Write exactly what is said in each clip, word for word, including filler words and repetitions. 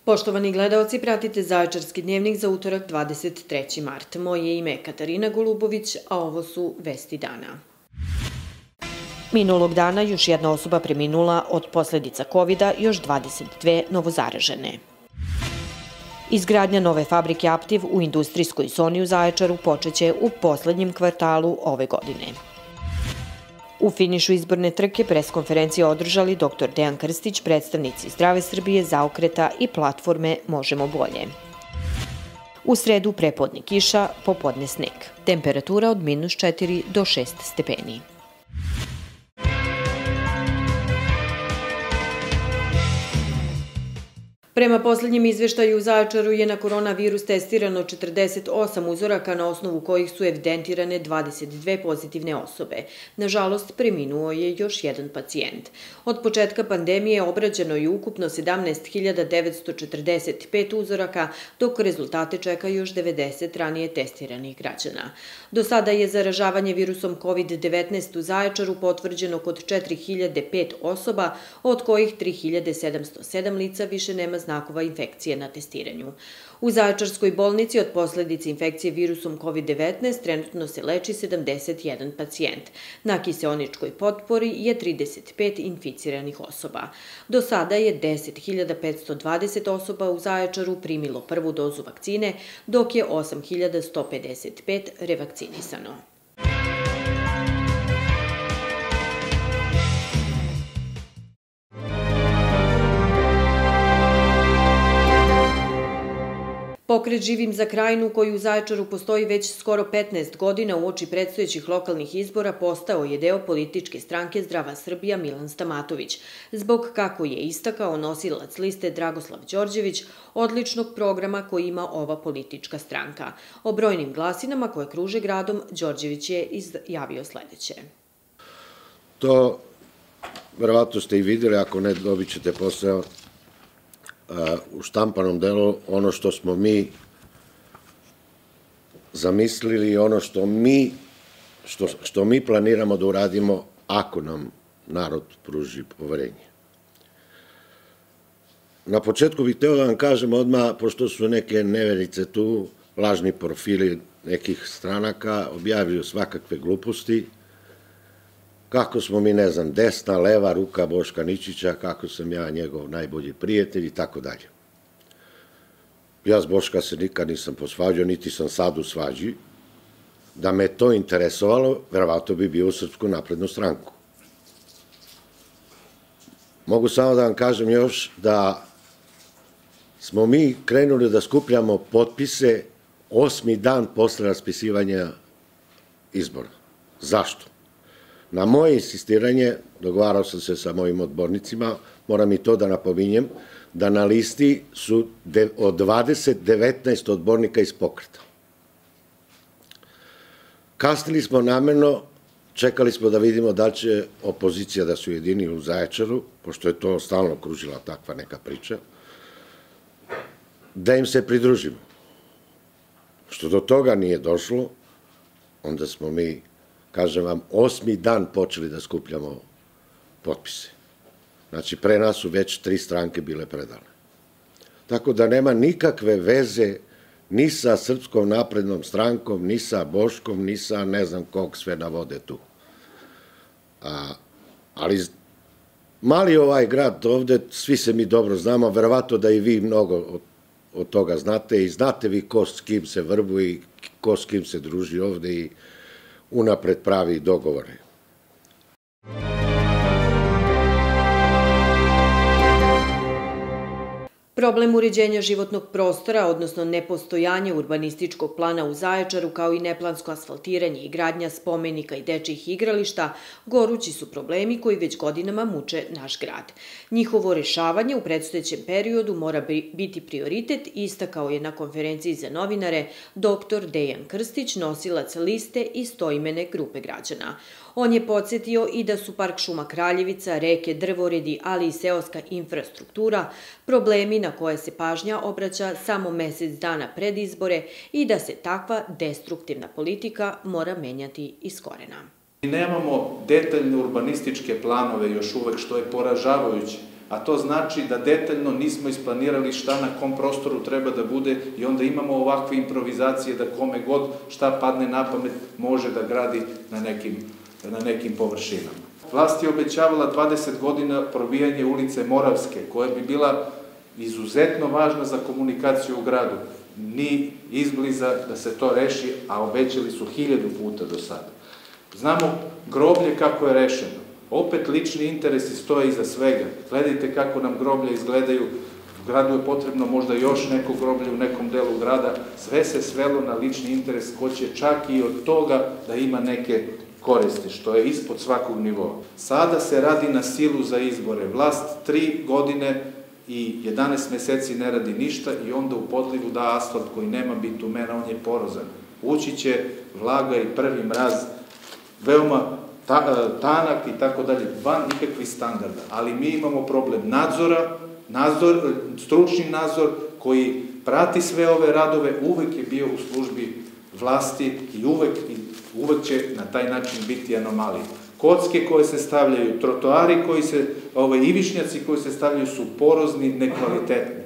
Poštovani gledaoci, pratite Zaječarski dnevnik za utorak dvadeset treći mart. Moje ime je Katarina Golubović, a ovo su vesti dana. Minulog dana još jedna osoba preminula od posljedica kovida, još dvadeset dve novozaražene. Izgradnja nove fabrike Aptiv u industrijskoj zoni u Zaječaru počeće u poslednjem kvartalu ove godine. U finišu izborne trke preskonferencije održali doktor Dejan Krstić, predstavnici Zdrave Srbije, Zaokreta i platforme Možemo bolje. U sredu prepodne kiša, popodne sneg. Temperatura od minus četiri do šest stepeni. Prema posljednjem izveštaju u Zaječaru je na koronavirus testirano četrdeset osam uzoraka na osnovu kojih su evidentirane dvadeset dve pozitivne osobe. Nažalost, preminuo je još jedan pacijent. Od početka pandemije obrađeno je ukupno sedamnaest hiljada devetsto četrdeset pet uzoraka, dok rezultate čeka još devedeset ranije testiranih građana. Do sada je zaražavanje virusom kovid devetnaest u Zaječaru potvrđeno kod četiri hiljade pet osoba, od kojih tri hiljade sedamsto sedam lica više nema znakova infekcije na testiranju. U Zaječarskoj bolnici od posljedice infekcije virusom kovid devetnaest trenutno se leči sedamdeset jedan pacijent. Na kiseoničkoj potpori je trideset pet inficiranih osoba. Do sada je deset hiljada petsto dvadeset osoba u Zaječaru primilo prvu dozu vakcine, dok je osam hiljada sto pedeset pet revakcinisano. Pokret Živim za Krajinu, koji u Zaječaru postoji već skoro petnaest godina uoči predstojećih lokalnih izbora, postao je deo političke stranke Zdrava Srbija Milan Stamatović, zbog, kako je istakao nosilac liste Dragoslav Đorđević, odličnog programa koji ima ova politička stranka. O brojnim glasinama koje kruže gradom, Đorđević je izjavio sledeće. To, verovatno ste i videli, ako ne, dobit ćete posle u štampanom delu ono što smo mi zamislili i ono što mi, što, što mi planiramo da uradimo ako nam narod pruži poverenje. Na početku bih hteo da vam kažem odmah, pošto su neke neverice tu, lažni profili nekih stranaka, objavljuju svakakve gluposti, kako smo mi, ne znam, desna, leva ruka Boška Ničića, kako sam ja njegov najbolji prijatelj i tako dalje. Ja s Boška se nikad nisam posvađao, niti sam sad u svađi. Da me to interesovalo, verovatno bi bio u Srpsku naprednu stranku. Mogu samo da vam kažem još da smo mi krenuli da skupljamo potpise osmi dan posle raspisivanja izbora. Zašto? Na moje insistiranje, dogovarao sam se sa mojim odbornicima, moram i to da napominjem, da na listi su od dvadeset devetnaest odbornika iz pokreta. Kasnili smo namerno, čekali smo da vidimo da li će opozicija da se ujedini u Zaječaru, pošto je to stalno kružila takva neka priča, da im se pridružimo. Što do toga nije došlo, onda smo mi, kažem vam, osmi dan počeli da skupljamo potpise. Znači, pre nas su već tri stranke bile predane. Tako da nema nikakve veze ni sa Srpskom naprednom strankom, ni sa Boškom, ni sa ne znam kog sve navode tu. A, ali mali ovaj grad ovde, svi se mi dobro znamo, verovatno da i vi mnogo od, od toga znate i znate vi ko s kim se vrbuje i ko s kim se druži ovde i unapred pravi dogovore. Problem uređenja životnog prostora, odnosno nepostojanje urbanističkog plana u Zaječaru, kao i neplansko asfaltiranje i gradnja spomenika i dečjih igrališta, gorući su problemi koji već godinama muče naš grad. Njihovo rešavanje u predstojećem periodu mora biti prioritet, istakao je na konferenciji za novinare doktor Dejan Krstić, nosilac liste i stoimene grupe građana. On je podsjetio i da su Park šuma Kraljevica, reke, drvoredi, ali i seoska infrastruktura problemi na koje se pažnja obraća samo mesec dana pred izbore i da se takva destruktivna politika mora menjati iz korena. Mi nemamo detaljne urbanističke planove još uvek, što je poražavajuće. a to znači da detaljno nismo isplanirali šta na kom prostoru treba da bude i onda imamo ovakve improvizacije da kome god šta padne na pamet može da gradi na nekim, na nekim površinama. Vlast je obećavala dvadeset godina probijanje ulice Moravske, koja bi bila izuzetno važna za komunikaciju u gradu. Ni izbliza da se to reši, a obećali su hiljadu puta do sada. Znamo groblje kako je rešeno. Opet lični interesi stoje iza svega. Gledajte kako nam groblje izgledaju. U gradu je potrebno možda još neko groblje u nekom delu grada. Sve se svelo na lični interes, ko će čak i od toga da ima neke koristi, što je ispod svakog nivoa. Sada se radi na silu za izbore. Vlast tri godine i jedanaest meseci ne radi ništa i onda u podlivu da asfalt koji nema bitumena, on je porozan. Ući će vlaga i prvi mraz, veoma tanak i tako dalje, van nikakvih standarda. Ali mi imamo problem nadzora, nadzor, stručni nadzor koji prati sve ove radove, uvek je bio u službi vlasti i uvek, uvek će na taj način biti anomalije. Kocke koje se stavljaju, trotoari koji se, ovaj, ivišnjaci koji se stavljaju su porozni, nekvalitetni.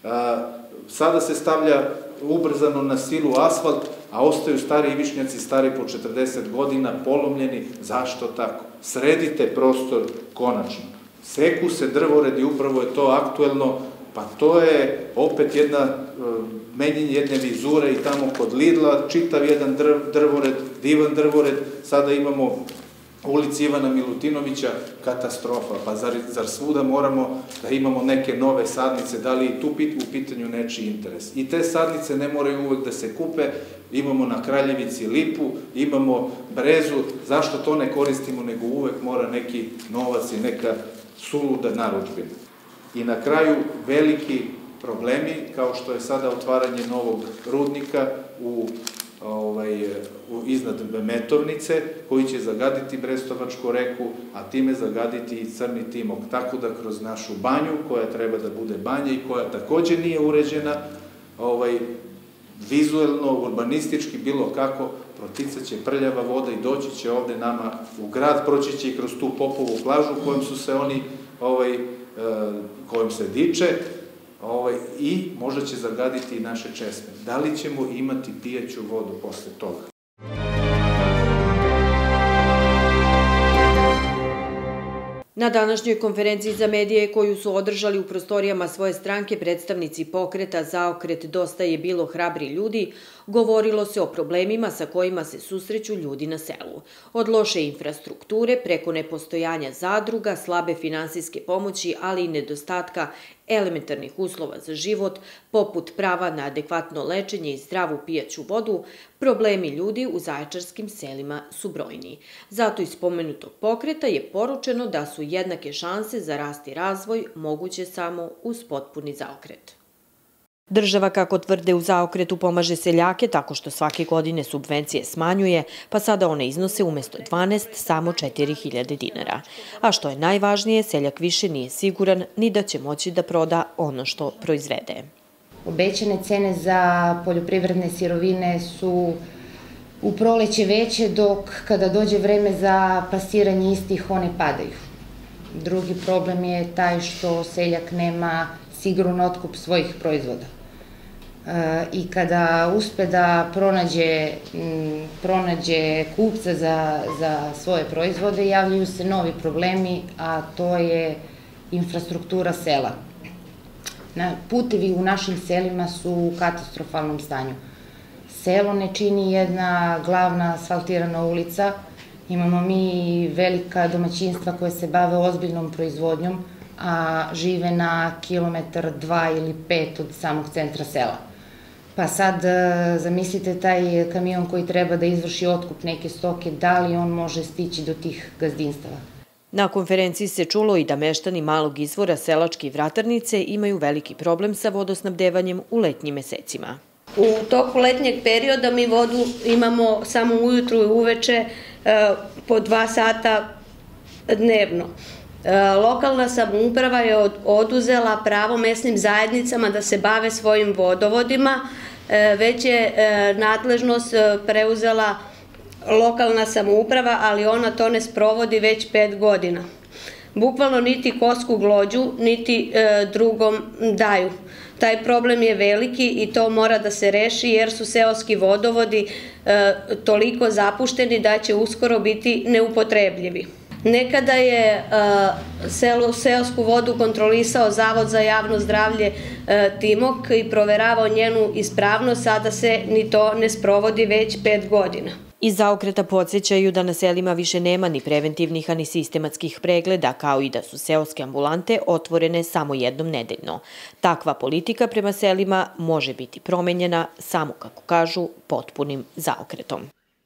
Sada se stavlja ubrzano na silu asfalt, a ostaju stari ivišnjaci, stari po četrdeset godina, polomljeni. Zašto tako? Sredite prostor konačno. Seku se drvoredi, upravo je to aktuelno, pa to je opet jedna menjenje jedne vizure i tamo kod Lidla, čitav jedan drvored, divan drvored, sada imamo ulici Ivana Milutinovića, katastrofa, pa zar, zar svuda moramo da imamo neke nove sadnice, da li i tu u pitanju nečiji interes. I te sadnice ne moraju uvek da se kupe, imamo na Kraljevici lipu, imamo brezu, zašto to ne koristimo, nego uvek mora neki novac i neka suluda narudžbina. I na kraju veliki problemi, kao što je sada otvaranje novog rudnika u Ovaj, iznad Metovnice, koji će zagaditi Brestovačku reku, a time zagaditi i Crni Timok. Tako da kroz našu banju, koja treba da bude banja i koja takođe nije uređena, ovaj, vizuelno, urbanistički, bilo kako, proticat će prljava voda i doći će ovde nama u grad, proći će i kroz tu Popovu plažu kojom su se oni, ovaj, kojom se diče, i možda će zagaditi i naše česme. Da li ćemo imati pijaću vodu posle toga? Na današnjoj konferenciji za medije koju su održali u prostorijama svoje stranke predstavnici pokreta Zaokret Dosta je bilo hrabri ljudi, govorilo se o problemima sa kojima se susreću ljudi na selu. Od loše infrastrukture, preko nepostojanja zadruga, slabe finansijske pomoći, ali i nedostatka elementarnih uslova za život, poput prava na adekvatno lečenje i zdravu pijaću vodu, problemi ljudi u zaječarskim selima su brojni. Zato iz spomenutog pokreta je poručeno da su jednake šanse za rast i razvoj moguće samo uz potpuni zaokret. Država, kako tvrde u Zaokretu, pomaže seljake tako što svake godine subvencije smanjuje, pa sada one iznose umesto dvanaest samo četiri hiljade dinara. A što je najvažnije, seljak više nije siguran ni da će moći da proda ono što proizvede. Obećane cene za poljoprivredne sirovine su u proleće veće, dok kada dođe vreme za plasiranje istih, one padaju. Drugi problem je taj što seljak nema siguran otkup svojih proizvoda. I kada uspe da pronađe, pronađe kupca za, za svoje proizvode, javljaju se novi problemi, a to je infrastruktura sela. Putevi u našim selima su u katastrofalnom stanju. Selo ne čini jedna glavna asfaltirana ulica, imamo mi velika domaćinstva koje se bave ozbiljnom proizvodnjom, a žive na kilometar, dva ili pet od samog centra sela. Pa sad zamislite taj kamion koji treba da izvrši otkup neke stoke, da li on može stići do tih gazdinstava? Na konferenciji se čulo i da meštani Malog Izvora, Selačke i Vratarnice imaju veliki problem sa vodosnabdevanjem u letnjim mesecima. U toku letnjeg perioda mi vodu imamo samo ujutru i uveče po dva sata dnevno. Lokalna samouprava je oduzela pravo mesnim zajednicama da se bave svojim vodovodima, već je nadležnost preuzela lokalna samouprava, ali ona to ne sprovodi već pet godina. Bukvalno niti kosku glođu, niti drugom daju. Taj problem je veliki i to mora da se reši jer su seoski vodovodi toliko zapušteni da će uskoro biti neupotrebljivi. Nekada je seosku vodu kontrolisao Zavod za javno zdravlje Timok i proveravao njenu ispravnost, sada se ni to ne sprovodi već pet godina. Iz zaokreta podsjećaju da na selima više nema ni preventivnih, ani sistematskih pregleda, kao i da su seoske ambulante otvorene samo jednom nedeljno. Takva politika prema selima može biti promenjena samo, kako kažu, potpunim zaokretom.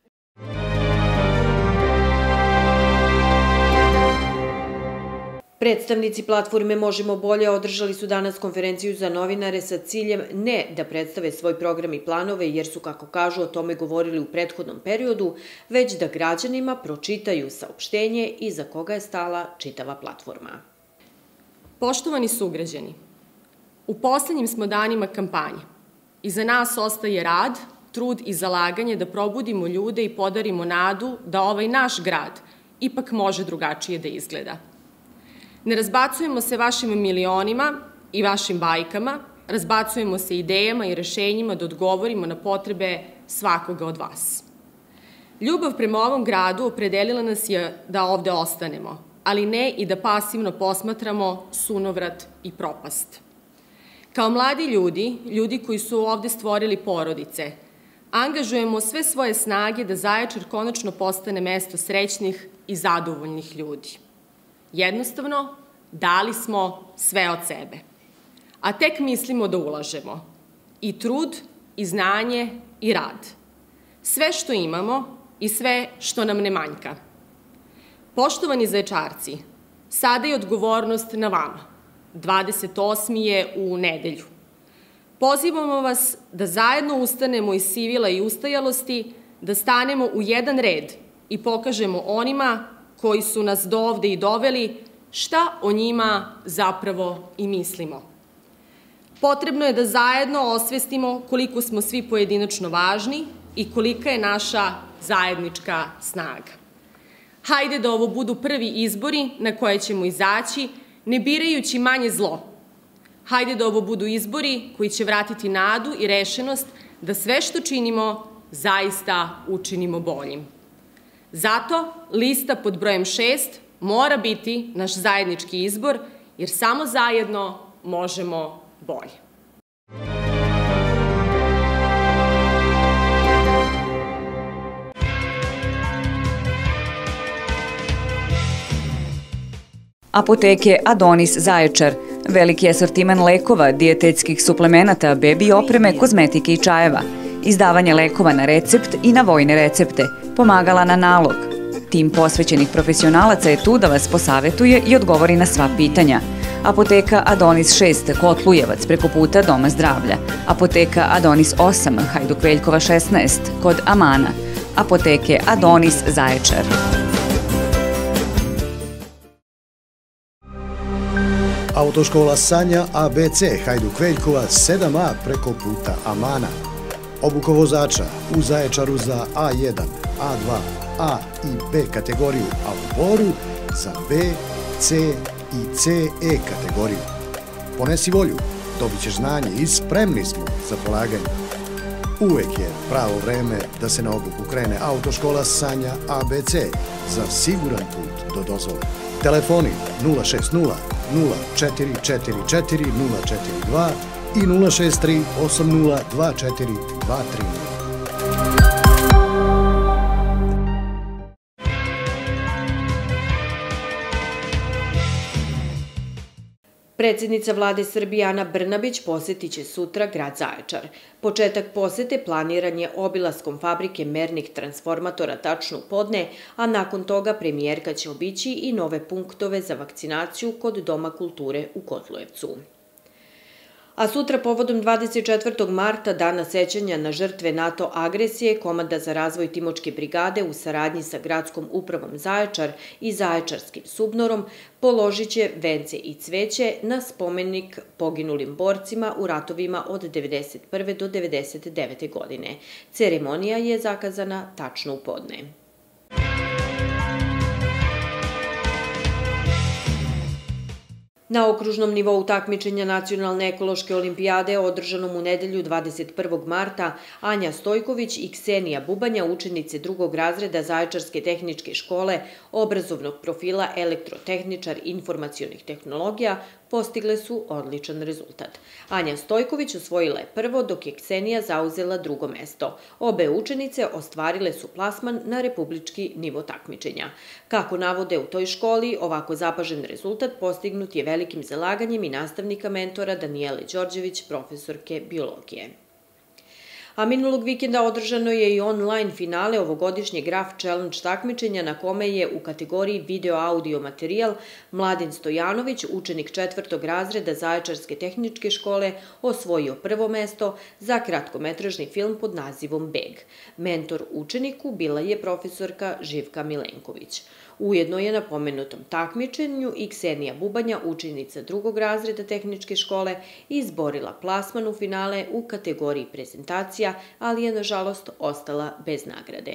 Predstavnici platforme Možemo bolje održali su danas konferenciju za novinare sa ciljem ne da predstave svoj program i planove, jer su, kako kažu, o tome govorili u prethodnom periodu, već da građanima pročitaju saopštenje iza koga je stala čitava platforma. Poštovani sugrađani, u poslednjim smo danima kampanje. Iza nas ostaje rad, trud i zalaganje da probudimo ljude i podarimo nadu da ovaj naš grad ipak može drugačije da izgleda. Ne razbacujemo se vašim milionima i vašim bajkama, razbacujemo se idejama i rešenjima da odgovorimo na potrebe svakoga od vas. Ljubav prema ovom gradu opredelila nas je da ovde ostanemo, ali ne i da pasivno posmatramo sunovrat i propast. Kao mladi ljudi, ljudi koji su ovde stvorili porodice, angažujemo sve svoje snage da Zaječar konačno postane mesto srećnih i zadovoljnih ljudi. Jednostavno, dali smo sve od sebe. A tek mislimo da ulažemo. I trud, i znanje, i rad. Sve što imamo i sve što nam ne manjka. Poštovani Zaječarci, sada je odgovornost na vama. dvadeset osmi je u nedelju. Pozivamo vas da zajedno ustanemo iz sivila i ustajalosti, da stanemo u jedan red i pokažemo onima koji su nas do ovde i doveli, šta o njima zapravo i mislimo. Potrebno je da zajedno osvestimo koliko smo svi pojedinačno važni i kolika je naša zajednička snaga. Hajde da ovo budu prvi izbori na koje ćemo izaći, ne birajući manje zlo. Hajde da ovo budu izbori koji će vratiti nadu i rešenost da sve što činimo zaista učinimo boljim. Zato lista pod brojem šest mora biti naš zajednički izbor, jer samo zajedno možemo bolje. Apoteke Adonis Zaječar. Veliki asortiman lekova, dijetetskih suplemenata, bebi opreme, kozmetike i čajeva. Izdavanje lekova na recept i na vojne recepte. Pomagala na nalog. Tim posvećenih profesionalaca je tu da vas posavetuje i odgovori na sva pitanja. Apoteka Adonis šest, Kotlujevac, preko puta Doma zdravlja. Apoteka Adonis osam, Hajduk Veljkova šesnaest, kod Amana. Apoteke Adonis Zaječar. Autoškola Sanja A B C Hajduk Veljkova sedam A preko puta Amana. Obuka vozača u Zaječaru za A jedan, A dva, A i B kategoriju, a u Boru za B, C i C E kategoriju. Ponesi volju, dobit ćeš znanje i spremni smo za polaganje. Uvek je pravo vreme da se na obuku krene. Autoškola Sanja A B C za siguran put do dozvole. Telefoni nula šest nula, nula četiri četiri četiri, nula četiri dva i nula šest tri osam nula dva četiri dva tri nula. Predsjednica vlade Srbije Ana Brnabić posjetit će sutra grad Zaječar. Početak posete planiran je obilaskom fabrike mernih transformatora tačno u podne, a nakon toga premijerka će obići i nove punktove za vakcinaciju kod Doma kulture u Kotlujevcu. A sutra povodom dvadeset četvrtog marta, dana sećanja na žrtve NATO agresije, Komanda za razvoj Timočke brigade u saradnji sa Gradskom upravom Zaječar i Zaječarskim subnorom položit će vence i cveće na spomenik poginulim borcima u ratovima od devedeset prve do devedeset devete godine. Ceremonija je zakazana tačno u podne. Na okružnom nivou takmičenja Nacionalne ekološke olimpijade održanom u nedelju dvadeset prvog marta Anja Stojković i Ksenija Bubanja, učenice drugog razreda Zaječarske tehničke škole obrazovnog profila elektrotehničar informacionih tehnologija, postigle su odličan rezultat. Anja Stojković osvojila je prvo, dok je Ksenija zauzela drugo mesto. Obe učenice ostvarile su plasman na republički nivo takmičenja. Kako navode u toj školi, ovako zapažen rezultat postignut je velikim zalaganjem i nastavnika mentora Danijele Đorđević, profesorke biologije. A minulog vikenda održano je i online finale ovogodišnjeg Graf Challenge takmičenja na kome je u kategoriji video-audio materijal Mladen Stojanović, učenik četvrtog razreda Zaječarske tehničke škole, osvojio prvo mesto za kratkometražni film pod nazivom Beg. Mentor učeniku bila je profesorka Živka Milenković. Ujedno je na pomenutom takmičenju i Ksenija Bubanja, učenica drugog razreda tehničke škole, izborila plasman u finale u kategoriji prezentacija, ali je nažalost ostala bez nagrade.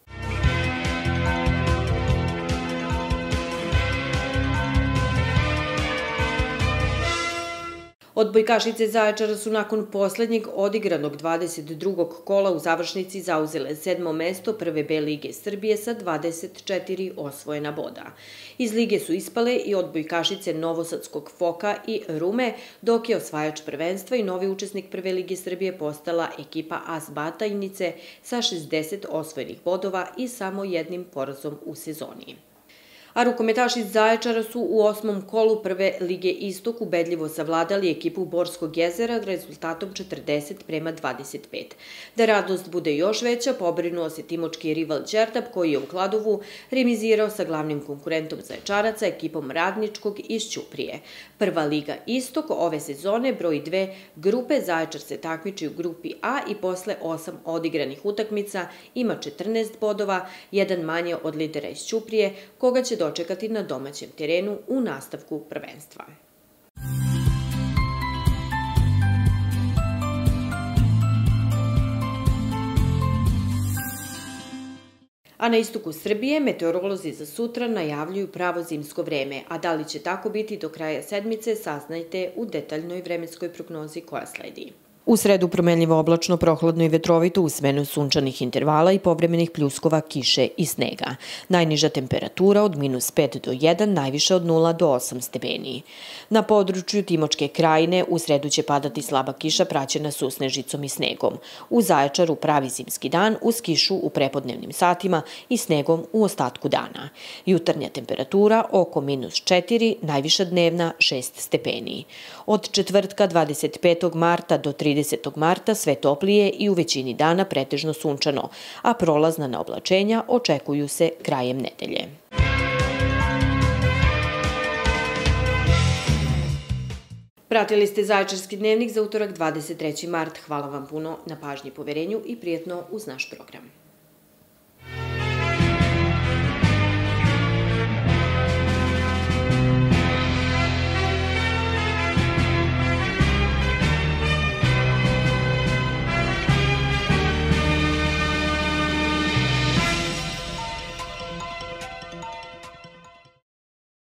Odbojkašice Zaječara su nakon poslednjeg odigranog dvadeset drugog kola u završnici zauzele sedmo mesto prve B lige Srbije sa dvadeset četiri osvojena boda. Iz lige su ispale i odbojkašice Novosadskog Foka i Rume, dok je osvajač prvenstva i novi učesnik prve lige Srbije postala ekipa As Batajnice sa šezdeset osvojenih bodova i samo jednim porazom u sezoni. A rukometaši iz Zaječara su u osmom kolu prve lige Istok ubedljivo savladali ekipu Borskog jezera rezultatom četrdeset prema dvadeset pet. Da radost bude još veća, pobrinuo se timočki rival Đerdap, koji je u Kladovu remizirao sa glavnim konkurentom Zaječaraca, ekipom Radničkog iz Ćuprije. Prva liga Istok ove sezone broji dve grupe. Zaječar se takmiči u grupi A i posle osam odigranih utakmica ima četrnaest bodova, jedan manje od lidera iz Ćuprije, koga će dočekati na domaćem terenu u nastavku prvenstva. A na istoku Srbije meteorolozi za sutra najavljuju pravo zimsko vreme, a da li će tako biti do kraja sedmice saznajte u detaljnoj vremenskoj prognozi koja sledi. U sredu promenljivo oblačno, prohladno i vetrovito uz smenu sunčanih intervala i povremenih pljuskova, kiše i snega. Najniža temperatura od minus pet do jedan, najviša od nula do osam stepeni. Na području Timočke krajine u sredu će padati slaba kiša praćena susnežicom i snegom. U Zaječaru pravi zimski dan uz kišu u prepodnevnim satima i snegom u ostatku dana. Jutarnja temperatura oko minus četiri, najviša dnevna šest stepeni. Od četvrtka dvadeset petog marta do tridesetog marta sve toplije i u većini dana pretežno sunčano, a prolazna neoblačenja očekuju se krajem nedelje. Pratili ste Zaječarski dnevnik za utorak dvadeset treći mart. Hvala vam puno na pažnji i poverenju i prijetno uz naš program.